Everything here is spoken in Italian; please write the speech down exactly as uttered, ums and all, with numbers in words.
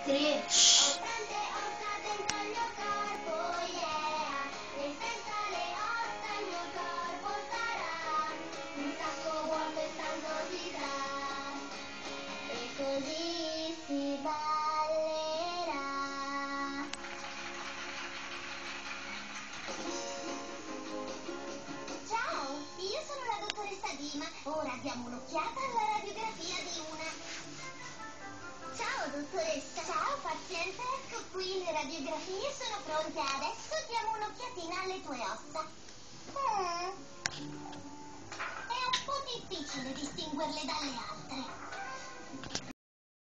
Tre. Shh. Così si ballerà. Ciao, io sono la dottoressa Dima. Ora diamo un'occhiata alla radiografia di una. Ciao, dottoressa. Ciao, paziente. Ecco qui, le radiografie sono pronte. Adesso diamo un'occhiatina alle tue ossa. Mm. È un po' difficile distinguerle dalle altre.